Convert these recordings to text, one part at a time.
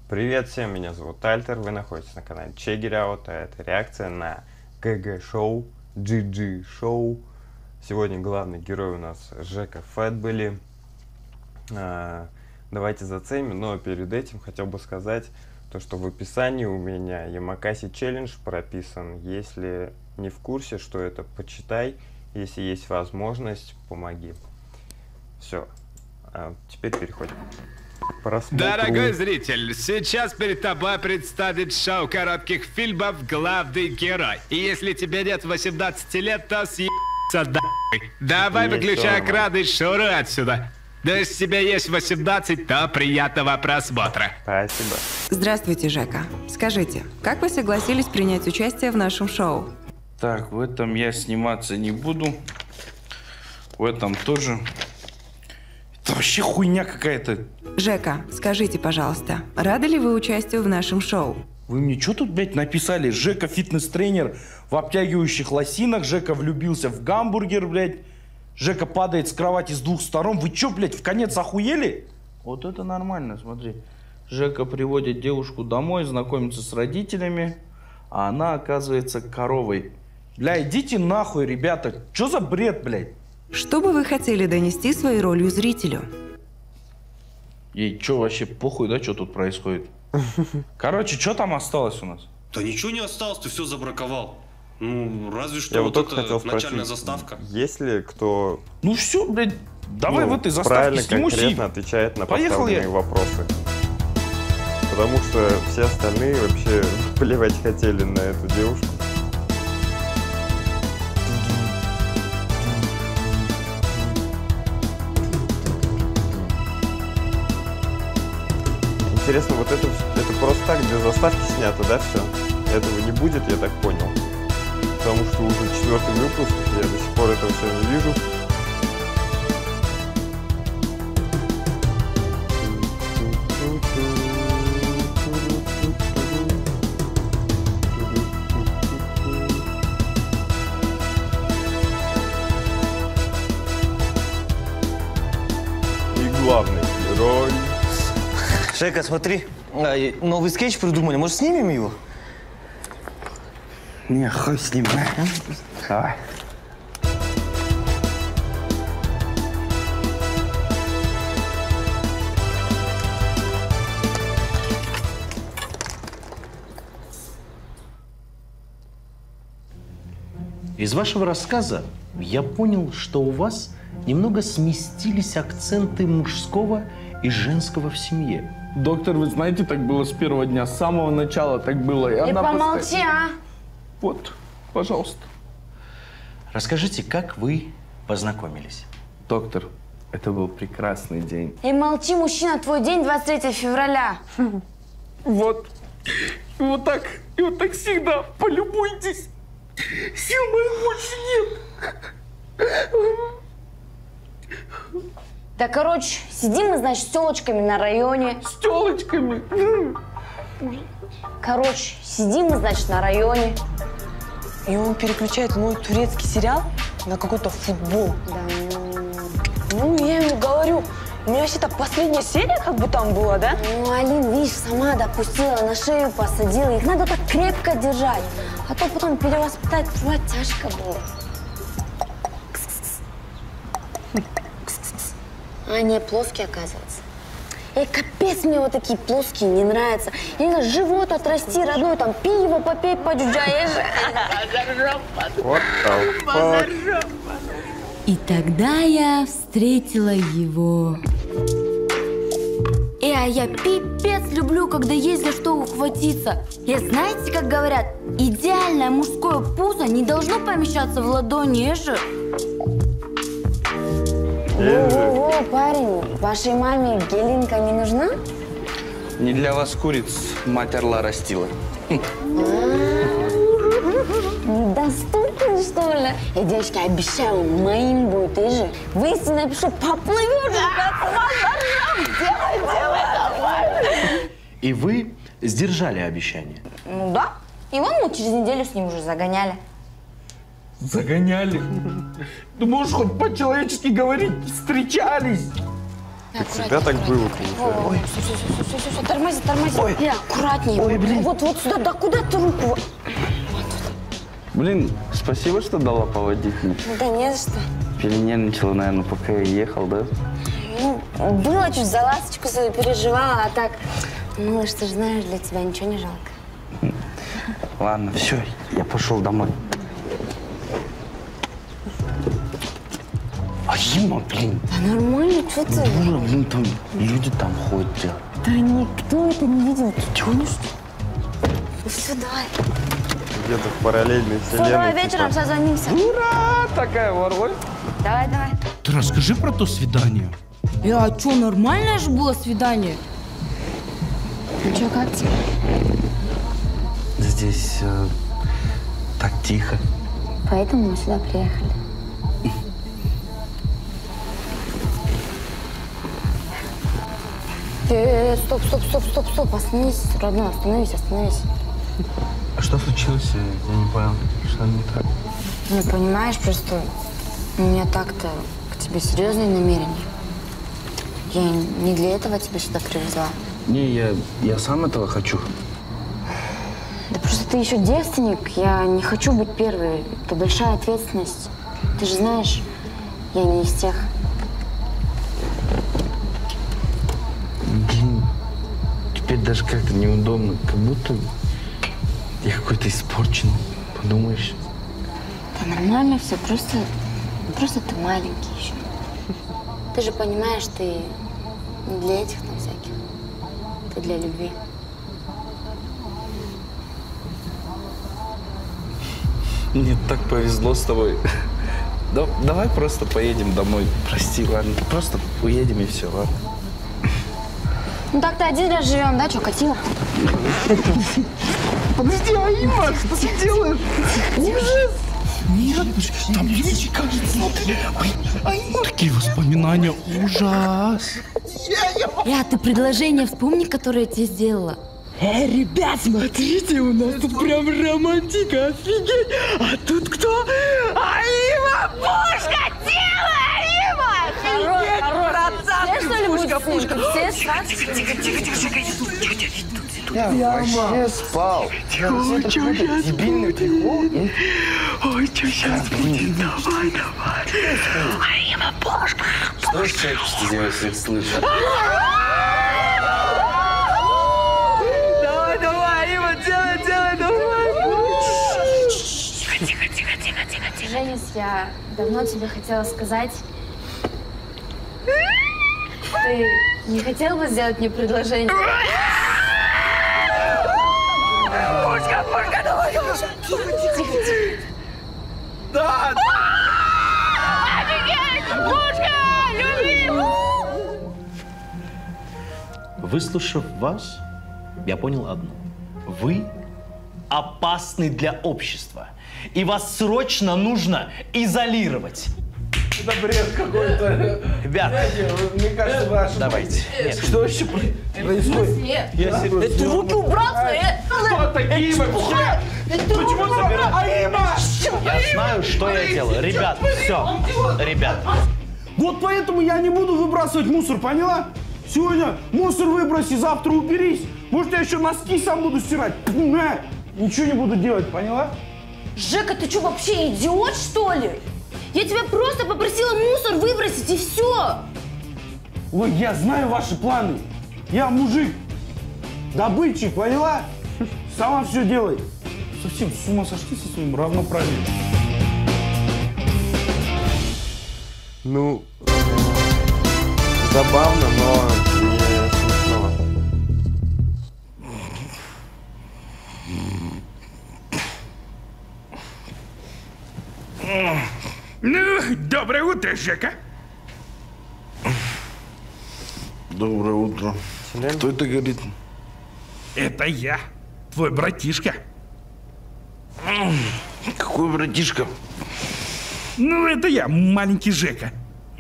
Привет всем, меня зовут Альтер, вы находитесь на канале Check It Out, а это реакция на ГГ-шоу, GG-шоу. Сегодня главный герой у нас Жека Фэтбелли. Давайте заценим, но перед этим хотел бы сказать, то, что в описании у меня Ямакаси челлендж прописан. Если не в курсе, что это, почитай. Если есть возможность, помоги. Все, теперь переходим. Дорогой зритель, сейчас перед тобой представит шоу коротких фильмов «Главный герой». И если тебе нет 18 лет, то съебаться нахуй. Давай выключай экран и шуруй отсюда. Да если тебе есть 18, то приятного просмотра. Спасибо. Здравствуйте, Жека. Скажите, как вы согласились принять участие в нашем шоу? Так, в этом я сниматься не буду. В этом тоже. Это вообще хуйня какая-то. Жека, скажите, пожалуйста, рады ли вы участию в нашем шоу? Вы мне что тут, блядь, написали? Жека фитнес-тренер в обтягивающих лосинах. Жека влюбился в гамбургер, блядь. Жека падает с кровати с двух сторон. Вы что, блядь, в конец охуели? Вот это нормально, смотри. Жека приводит девушку домой, знакомится с родителями, а она оказывается коровой. Бля, идите нахуй, ребята. Что за бред, блядь? Что бы вы хотели донести своей ролью зрителю? Ей что, вообще похуй, да, что тут происходит? Короче, что там осталось у нас? Да ничего не осталось, ты все забраковал. Ну, разве что Я вот только эта хотел начальная спросить, заставка. есть ли кто Ну все, блядь, давай в этой заставке правильно, снимусь конкретно и... отвечает на Поехал поставленные я. вопросы? Потому что все остальные вообще плевать хотели на эту девушку. Интересно, вот это просто так для заставки снято, да, все? Этого не будет, я так понял. Потому что уже 4-й выпуск, я до сих пор этого все не вижу. И главный герой. Жека, смотри, новый скетч придумали. Может, снимем его? Не, хуй с ним. Давай. Из вашего рассказа я понял, что у вас немного сместились акценты мужского и женского в семье. Доктор, вы знаете, так было с первого дня, с самого начала так было. И она помолчи, а! Вот, пожалуйста. Расскажите, как вы познакомились? Доктор, это был прекрасный день. И молчи, мужчина, твой день 23 февраля. Вот. И вот так всегда. Полюбуйтесь. Сил моих больше нет. Да, короче, сидим мы, значит, с телочками на районе. С телочками. Короче, сидим мы, значит, на районе. И он переключает мой турецкий сериал на какой-то футбол. Да. Ну, я ему говорю, у меня вообще-то последняя серия как бы там была, да? Ну, Алин, видишь, сама допустила, на шею посадила. Их надо так крепко держать. А то потом перевоспитать трудно тяжко было. А они плоские, оказывается. И капец мне вот такие плоские не нравятся. И надо живот отрасти родной, там пиво попей, поджуджаешь. Вот так. И тогда я встретила его. А я пипец люблю, когда есть за что ухватиться. И знаете, как говорят, идеальное мужское пузо не должно помещаться в ладони, же. Во-во-во, парень, вашей маме гелинка не нужна? Не для вас куриц мать орла растила. Недоступен, что ли? Я, девочки, обещаю, моим будет, и же. В истине напишу, поплывешь, делай, давай. И вы сдержали обещание? Ну да. И вон мы через неделю с ним уже загоняли. Загоняли? Ты можешь хоть по-человечески говорить, встречались. У тебя так было, получается. Ой, все, тормози. Ой. Аккуратнее. Ой, блин. Вот сюда, да куда ты руку? Блин, спасибо, что дала поводить. Да не за что. Перенервничала, наверное, пока я ехал, да? Ну, было чуть за ласточку свою переживала, а так, малыш, ты же знаешь, для тебя ничего не жалко. Ладно, все, я пошел домой. А Има, блин. Да нормально, что ты? Дура, блин, там люди там ходят. Да никто это не видел, ты тянешь? Ну все, давай. Где-то в параллельной Все, давай вселенной. вечером созвонимся. Ура! Такая ворваль. Давай. Ты расскажи про то свидание. А что, нормальное же было свидание? Ну что, как тебе? Здесь так тихо. Поэтому мы сюда приехали. Стоп, остановись, родной, остановись. А что случилось? Я не понял. Что не так? Ну, понимаешь, просто у меня так-то к тебе серьезные намерения. Я не для этого тебя сюда привезла. Не, я сам этого хочу. Да просто ты еще девственник, я не хочу быть первой. Это большая ответственность. Ты же знаешь, я не из тех. Блин, теперь даже как-то неудобно. Как будто я какой-то испорченный. Подумаешь. Да нормально все, просто ты маленький еще. Ты же понимаешь, ты не для этих там всяких. Ты для любви. Мне так повезло с тобой. Давай просто поедем домой. Прости, ладно. Просто уедем и все, ладно? Ну так-то один раз живем, да? Че, катила? Подожди, Аима, что ты делаешь? Ужас! Нет, там люди как смотри. Такие воспоминания, ужас. Ты предложение вспомни, которое я тебе сделала. Ребят, смотрите, у нас тут прям романтика, офигеть! А тут кто? Аима! Пушка! Тело! Аима! Офигеть! Пушка! Все Я вообще спал. Ой, что сейчас дебильный прикол. Ой, что сейчас будет? Давай. Аима, пушка! Что с тебя всех слышит? Давай, Аима, делай, давай! Тихо. Женис, я давно тебе хотела сказать. Ты не хотел бы сделать мне предложение? Пушка, давай! Тихо. Да! Офигеть! Пушка! Любимый! Выслушав вас, я понял одно. Вы опасны для общества. И вас срочно нужно изолировать. Это бред какой-то. Ребят, Мне кажется, вы ошибаетесь. давайте. Нет. Что вообще происходит? Нет. Я серьезно. Ты руки убрал свои! Кто такие вообще? Почему забрал? Аима! Я знаю, что я делаю. Ребят, все. Ребят. Вот поэтому я не буду выбрасывать мусор, поняла? Сегодня мусор выброси, завтра уберись. Может, я еще носки сам буду стирать. Ничего не буду делать, поняла? Жека, ты что, вообще идиот, что ли? Я тебя просто попросила мусор выбросить, и все. Ой, я знаю ваши планы. Я мужик. Добытчик, поняла? Сама все делай. Совсем с ума сошли со своим равноправием. Ну, забавно, но не смешно. Ну, доброе утро, Жека. Доброе утро. Кто это говорит? Это я, твой братишка. Какой братишка? Ну, это я, маленький Жека.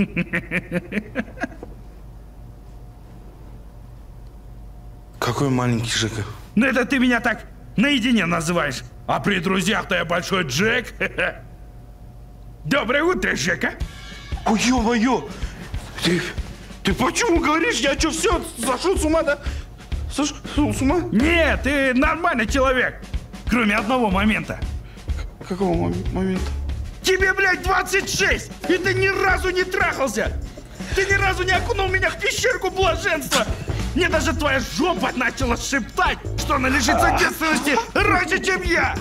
Какой маленький Жека? Ну, это ты меня так наедине называешь. А при друзьях-то я большой Джек. Доброе утро, Жека. Ой, ё-моё! Ты почему говоришь? Я что, все, сошел с ума, да? Сошел с ума? Нет, ты нормальный человек. Кроме одного момента. Какого момента? Тебе, блядь, 26, и ты ни разу не трахался. Ты ни разу не окунул меня в пещерку блаженства. Мне даже твоя жопа начала шептать, что она лишится девственности раньше, чем я.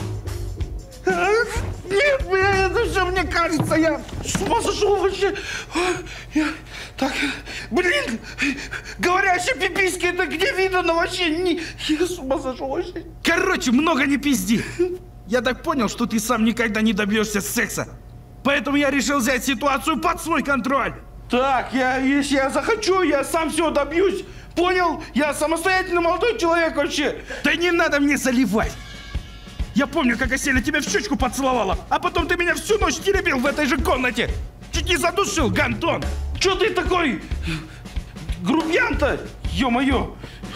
Нет, блядь, это все мне кажется, я с ума сошел вообще. Так, блин, говорящие пиписьки, это где видно вообще? Я с ума сошел вообще. Короче, много не пизди. Я так понял, что ты сам никогда не добьешься секса. Поэтому я решил взять ситуацию под свой контроль. Так, если я захочу, я сам все добьюсь. Понял? Я самостоятельный молодой человек вообще. Да не надо мне заливать. Я помню, как Аселя тебя в щечку поцеловала, а потом ты меня всю ночь теребил в этой же комнате. Чуть не задушил, гандон. Че ты такой грубиян-то? Ё-моё.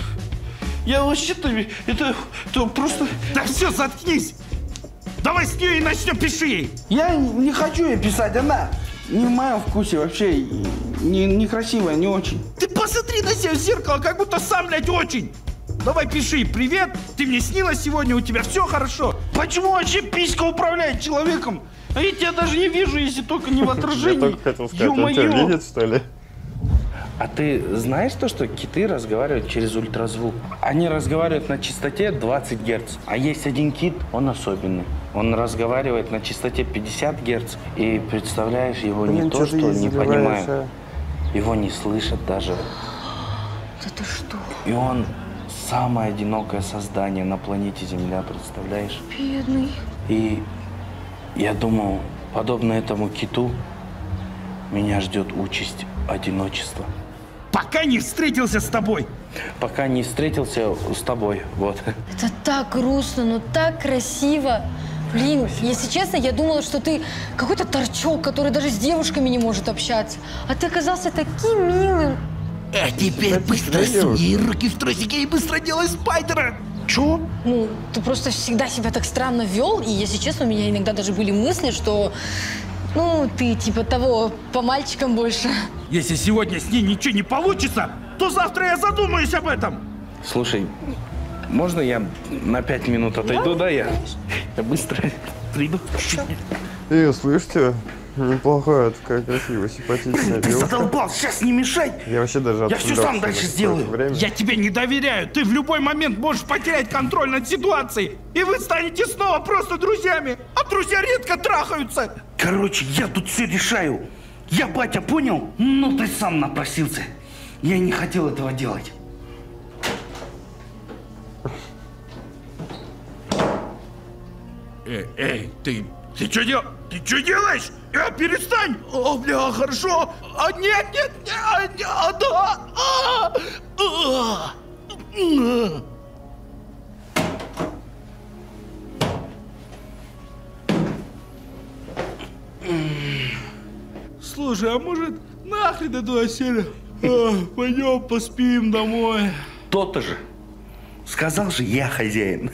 Я вообще-то, это просто... Да все, заткнись. Давай с нее и начнем, пиши ей. Я не хочу ей писать, она не в моем вкусе вообще, некрасивая, не очень. Ты посмотри на себя в зеркало, как будто сам, блядь, очень. Давай пиши: привет, ты мне снилась сегодня, у тебя все хорошо. Почему вообще писька управляет человеком? А я тебя даже не вижу, если только не в отражении. Я только хотел сказать, он тебя видит, что ли? А ты знаешь то, что киты разговаривают через ультразвук? Они разговаривают на частоте 20 Гц. А есть один кит, он особенный. Он разговаривает на частоте 50 Гц. И представляешь, его не то, что не понимают, его не слышат даже. Да ты что? И он самое одинокое создание на планете Земля, представляешь? Бедный. И я думал, подобно этому киту, меня ждет участь одиночества. Пока не встретился с тобой. Пока не встретился с тобой, вот. Это так грустно, но так красиво. Блин, если честно, я думала, что ты какой-то торчок, который даже с девушками не может общаться. А ты оказался таким милым. А теперь быстро суни руки в трусики и быстро делай спайдера. Чё? Ну, ты просто всегда себя так странно вел, и, если честно, у меня иногда даже были мысли, что, ну, ты типа того, по мальчикам больше. Если сегодня с ней ничего не получится, то завтра я задумаюсь об этом. Слушай, можно я на 5 минут отойду, да? Я быстро приду. Слышите? Неплохая, такая красивая, симпатичная Ты девушка. задолбал, сейчас не мешай. Я вообще даже Я все сам дальше сделаю. Я тебе не доверяю. Ты в любой момент можешь потерять контроль над ситуацией. И вы станете снова просто друзьями. А друзья редко трахаются. Короче, я тут все решаю. Я, батя, понял? Ну, ты сам напросился. Я не хотел этого делать. Эй, ты что делаешь? Ты что делаешь? Перестань! О, бля, хорошо! Нет, да! Слушай, а может нахрен эту Аселю? Пойдем поспим домой. То-то же. Сказал же, я хозяин.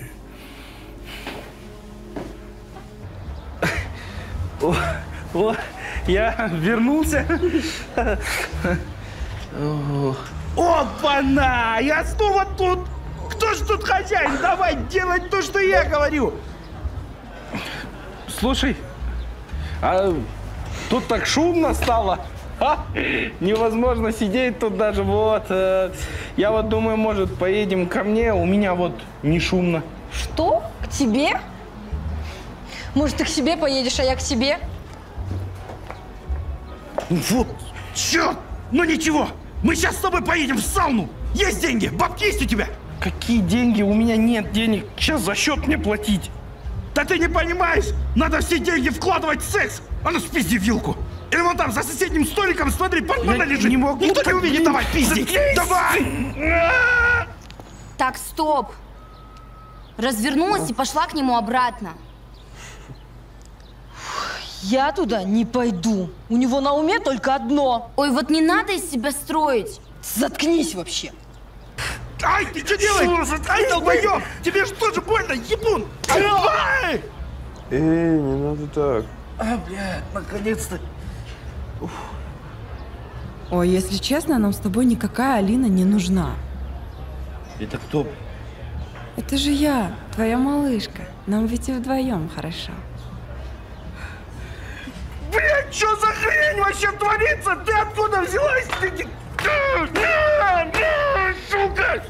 О, я вернулся. Опа-на! Я снова тут! Кто ж тут хозяин? Давай делать то, что я говорю! Слушай, а тут так шумно стало. А? Невозможно сидеть тут даже. Вот. Я вот думаю, может, поедем ко мне? У меня вот не шумно. Что? К тебе? Может, ты к себе поедешь, а я к тебе? Вот, черт! Ну ничего, мы сейчас с тобой поедем в сауну. Есть деньги? Бабки есть у тебя? Какие деньги? У меня нет денег. Сейчас за счет мне платить. Да ты не понимаешь! Надо все деньги вкладывать в секс! А ну спизди вилку! Или вон там, за соседним столиком, смотри, портмоне лежит! Не могу. Никто не увидит, давай, пизди! Давай! Так, стоп! Развернулась и пошла к нему обратно. Я туда не пойду. У него на уме только одно. Ой, вот не надо из себя строить. Заткнись вообще. Ай, ты что делаешь? Ай, долбоёб! Тебе что же больно, ебун? Ай! Эй, не надо так. А, бля, наконец-то. Ой, если честно, нам с тобой никакая Алина не нужна. Это кто? Это же я, твоя малышка. Нам ведь и вдвоем хорошо. Блядь, что за хрень вообще творится? Ты откуда взялась? Сука!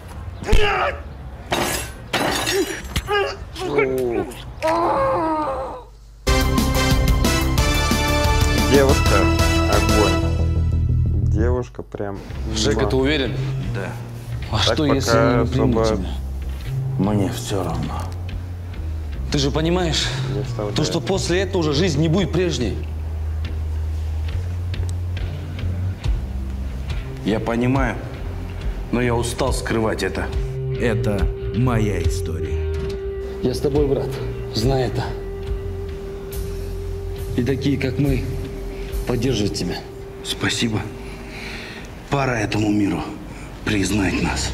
Девушка, огонь. Девушка прям... Жека, ты уверен? Да. А что, если они не примут тебя? Мне все равно. Ты же понимаешь, то, что после этого уже жизнь не будет прежней. Я понимаю, но я устал скрывать это. Это моя история. Я с тобой, брат. Знай это. И такие, как мы, поддержат тебя. Спасибо. Пора этому миру признать нас.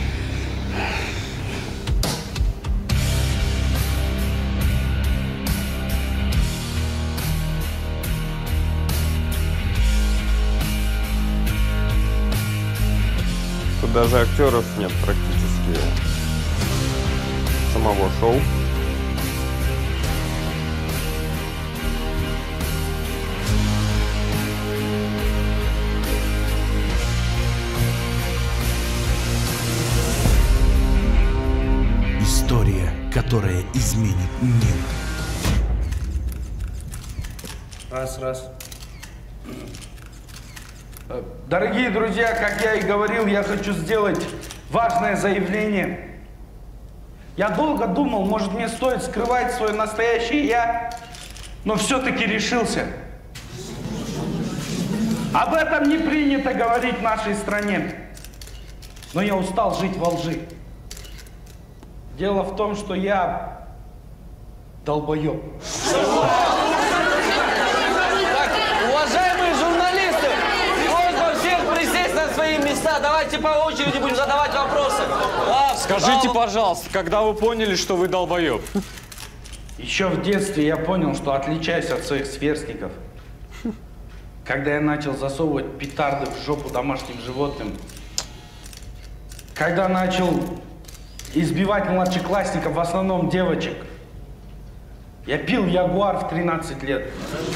Тут даже актеров нет практически самого шоу. История, которая изменит мир. Раз. Дорогие друзья, как я и говорил, я хочу сделать важное заявление. Я долго думал, может, мне стоит скрывать свое настоящее я, но все-таки решился. Об этом не принято говорить в нашей стране. Но я устал жить во лжи. Дело в том, что я долбоеб. Уважаемые журналисты, можно всех присесть на свои места. Давайте по очереди будем задавать вопросы. Скажите, пожалуйста, когда вы поняли, что вы долбоеб? Еще в детстве я понял, что отличаюсь от своих сверстников. Когда я начал засовывать петарды в жопу домашним животным. Когда начал избивать младшеклассников, в основном девочек. Я пил ягуар в 13 лет.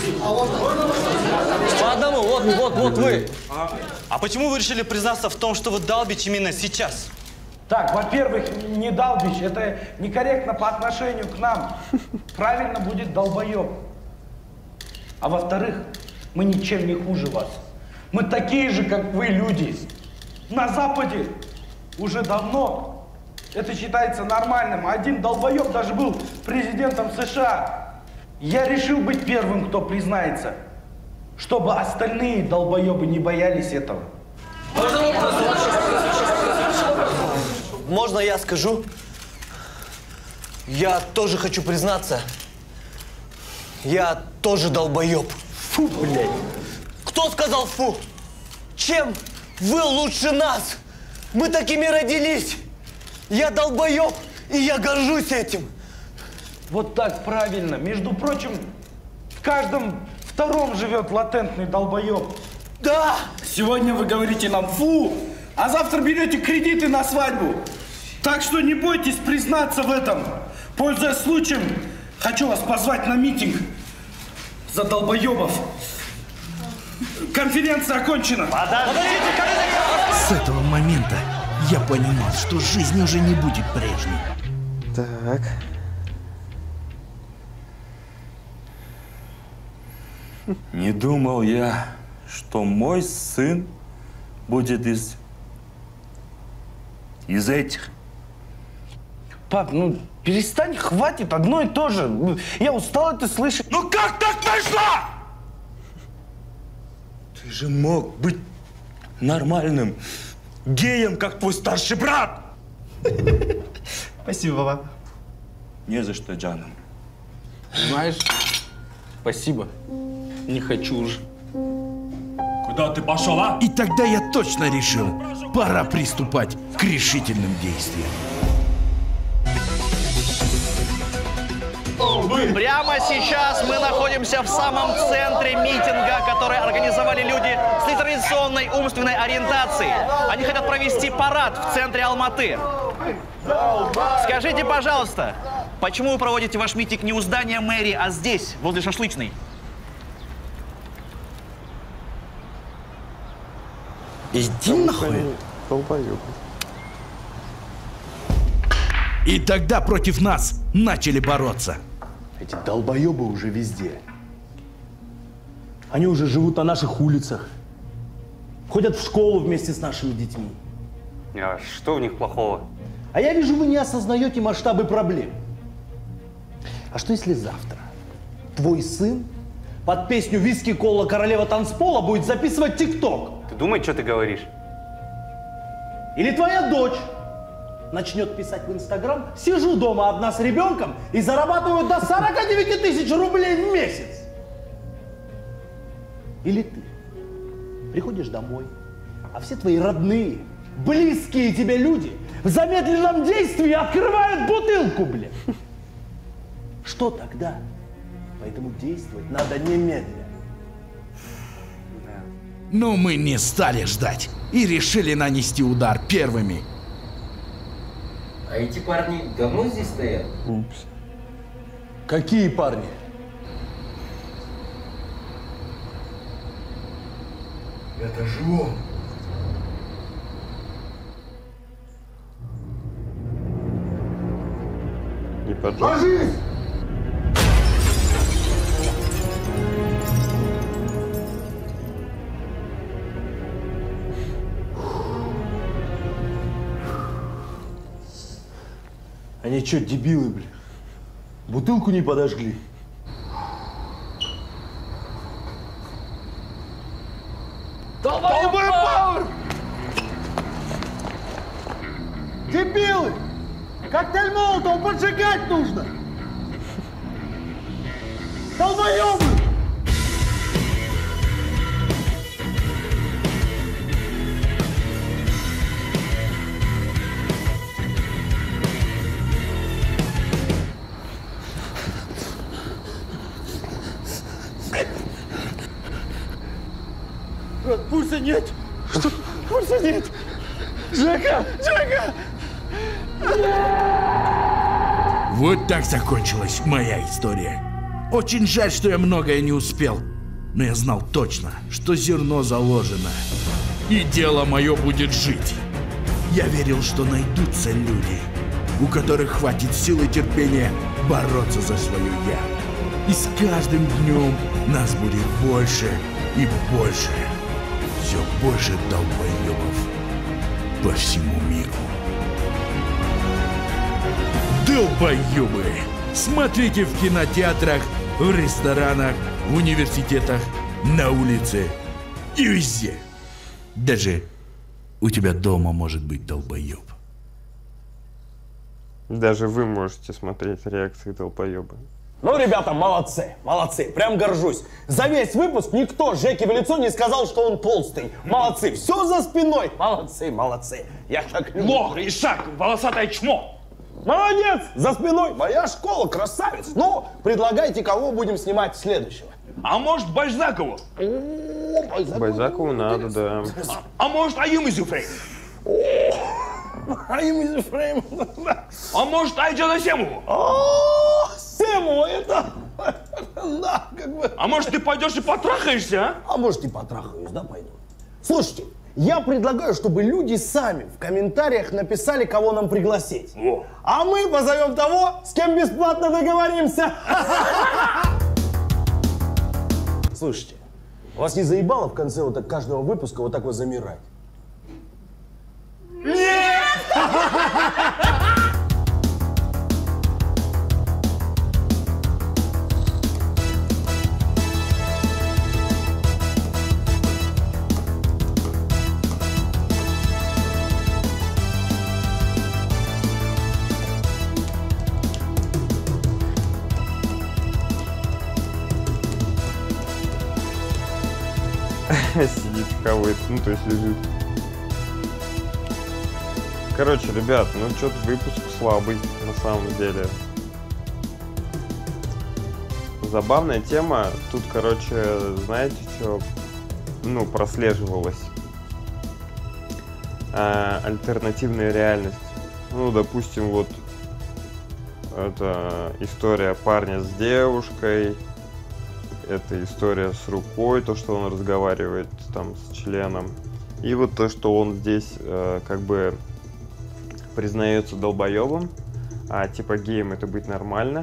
По одному, вот вы. А почему вы решили признаться в том, что вы долбите именно сейчас? Так, во-первых, не долбич, это некорректно по отношению к нам. Правильно будет долбоеб. А во-вторых, мы ничем не хуже вас. Мы такие же, как вы, люди. На Западе уже давно это считается нормальным. Один долбоеб даже был президентом США. Я решил быть первым, кто признается, чтобы остальные долбоебы не боялись этого. Можно вопрос? Можно я скажу? Я тоже хочу признаться. Я тоже долбоеб. Фу, блядь. Кто сказал фу? Чем вы лучше нас? Мы такими родились. Я долбоеб, и я горжусь этим. Вот так правильно. Между прочим, в каждом втором живет латентный долбоеб. Да! Сегодня вы говорите нам фу, а завтра берете кредиты на свадьбу. Так что не бойтесь признаться в этом. Пользуясь случаем, хочу вас позвать на митинг за долбоебов. Конференция окончена. С этого момента я понимал, что жизнь уже не будет прежней. Так. Не думал я, что мой сын будет из этих. Пап, ну перестань, хватит, одно и то же. Я устал это слышать. Ну как так вышло? Ты же мог быть нормальным геем, как твой старший брат. Спасибо, папа. Не за что, Джаном. Знаешь, спасибо. Не хочу уже. Куда ты пошел, а? И тогда я точно решил, пора приступать к решительным действиям. Прямо сейчас мы находимся в самом центре митинга, который организовали люди с нетрадиционной умственной ориентацией. Они хотят провести парад в центре Алматы. Скажите, пожалуйста, почему вы проводите ваш митинг не у здания мэрии, а здесь, возле шашлычной? Иди нахуй. И тогда против нас начали бороться. Эти долбоебы уже везде. Они уже живут на наших улицах. Ходят в школу вместе с нашими детьми. А что в них плохого? А я вижу, вы не осознаете масштабы проблем. А что если завтра твой сын под песню «Виски, кола, королева танцпола» будет записывать ТикТок? Ты думай, что ты говоришь. Или твоя дочь начнет писать в Инстаграм: «Сижу дома одна с ребенком и зарабатываю до 49 тысяч рублей в месяц». Или ты приходишь домой, а все твои родные, близкие тебе люди в замедленном действии открывают бутылку, блин. Что тогда? Поэтому действовать надо немедленно. Но мы не стали ждать и решили нанести удар первыми. А эти парни давно здесь стоят? Упс. Какие парни? Это же он. Не поджог. Они что, дебилы, блин? Бутылку не подожгли? Долбоеб! Дебилы! Коктейль Молотова поджигать нужно! Долбоебы! Пульса нет! Что? Пульса нет! Жека! Жека! Вот так закончилась моя история. Очень жаль, что я многое не успел. Но я знал точно, что зерно заложено. И дело мое будет жить. Я верил, что найдутся люди, у которых хватит сил и терпения бороться за свое «я». И с каждым днем нас будет больше и больше. Все больше долбоебов по всему миру. Долбоебы! Смотрите в кинотеатрах, в ресторанах, в университетах, на улице и везде. Даже у тебя дома может быть долбоеб. Даже вы можете смотреть реакции долбоеба. Ну, ребята, молодцы, молодцы, прям горжусь. За весь выпуск никто Жеке в лицо не сказал, что он толстый. Молодцы, все за спиной. Молодцы, молодцы. Я так люблю. Лох, Ишак, волосатое чмо. Молодец, за спиной. Моя школа, красавец. Ну, предлагайте, кого будем снимать следующего. А может, Бальзакову? Бальзакову надо, да. А может, Аюм Изюфрейм? Аюм Изюфрейм. А может, Айджана Семову? Семова, это... Да, как бы... А может, ты пойдешь и потрахаешься, а? А может, и потрахаюсь, да, пойду. Слушайте, я предлагаю, чтобы люди сами в комментариях написали, кого нам пригласить. О. А мы позовем того, с кем бесплатно договоримся. Слушайте, вас не заебало в конце вот так каждого выпуска вот так вот замирать? Нет! Сидит кого-то, ну то есть лежит. Короче, ребят, ну что-то выпуск слабый, на самом деле. забавная тема. Тут, короче, знаете, что, ну, прослеживалось? Альтернативная реальность. Ну, допустим, вот это история парня с девушкой, это история с рукой, то, что он разговаривает там с членом, и вот то, что он здесь как бы признается долбоебом, а типа геем это быть нормально.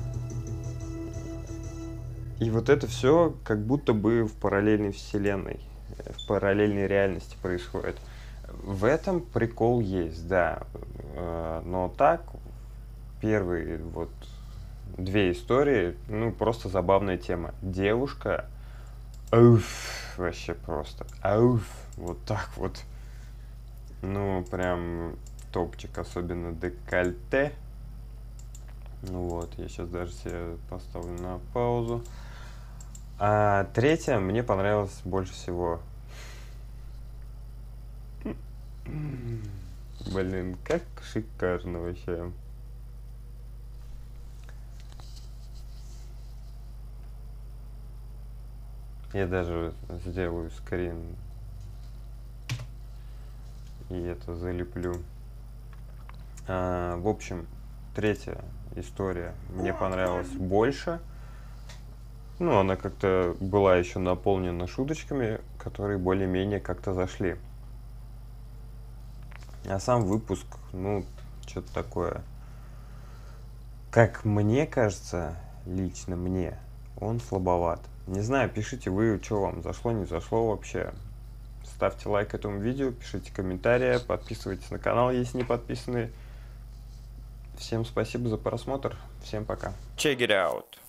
И вот это все как будто бы в параллельной вселенной, в параллельной реальности происходит. В этом прикол есть, да. Но так, первые вот две истории, ну, просто забавная тема. Девушка, ауф, вообще просто, ауф, вот так вот. Ну, прям топчик, особенно декольте. Ну вот, я сейчас даже себе поставлю на паузу. А третья мне понравилась больше всего. Блин, как шикарно вообще. Я даже сделаю скрин и это залеплю. В общем, третья история мне понравилась больше. Ну, она как-то была еще наполнена шуточками, которые более-менее как-то зашли. А сам выпуск, ну, что-то такое. Как мне кажется, лично мне, он слабоват. Не знаю, пишите вы, что вам зашло, не зашло вообще. Ставьте лайк этому видео, пишите комментарии, подписывайтесь на канал, если не подписаны. Всем спасибо за просмотр, всем пока. Check it out.